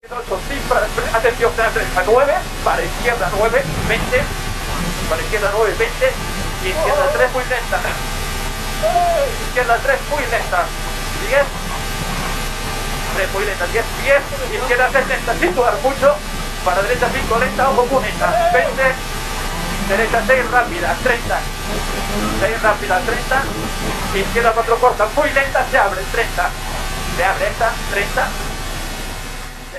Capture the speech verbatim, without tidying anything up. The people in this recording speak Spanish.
ocho, sí, para, atención, a nueve, para izquierda nueve, veinte, para izquierda nueve, veinte, izquierda tres muy lenta, izquierda tres muy lenta, diez, tres muy lenta, diez, diez, izquierda tres lenta, sin dudar mucho, para derecha cinco lenta, ojo cuneta, veinte, derecha seis rápida, treinta, seis rápida, treinta, izquierda cuatro corta, muy lenta, se abre, treinta, se abre esta, treinta,